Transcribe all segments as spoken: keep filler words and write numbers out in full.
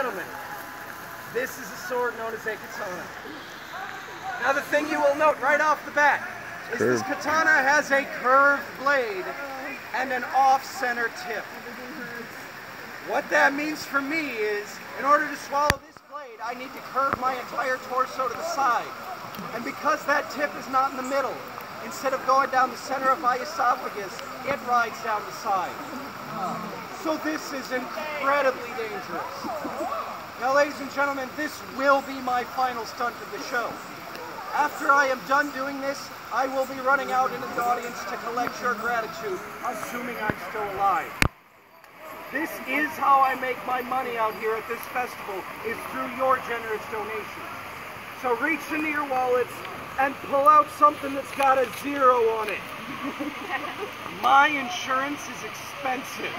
Gentlemen, this is a sword known as a katana. Now the thing you will note right off the bat is Curve. this katana has a curved blade and an off-center tip. What that means for me is, in order to swallow this blade, I need to curve my entire torso to the side. And because that tip is not in the middle, instead of going down the center of my esophagus, it rides down the side. So this is incredibly dangerous. Now, ladies and gentlemen, this will be my final stunt of the show. After I am done doing this, I will be running out into the audience to collect your gratitude, assuming I'm still alive. This is how I make my money out here at this festival, is through your generous donations. So reach into your wallets and pull out something that's got a zero on it. My insurance is expensive.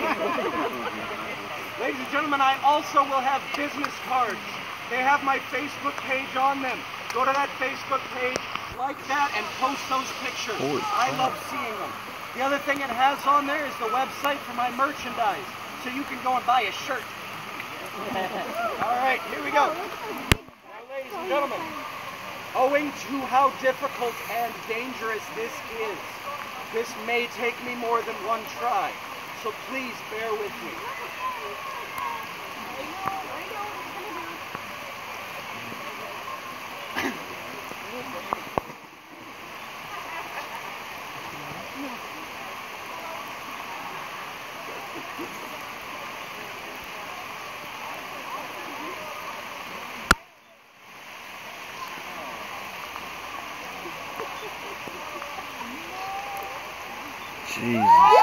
Ladies and gentlemen, I also will have business cards. They have my Facebook page on them. Go to that Facebook page, like that, and post those pictures. Holy I crap. love seeing them. The other thing it has on there is the website for my merchandise, so you can go and buy a shirt. All right, here we go. Now, ladies and gentlemen, owing to how difficult and dangerous this is, this may take me more than one try, so please bear with me. Jesus.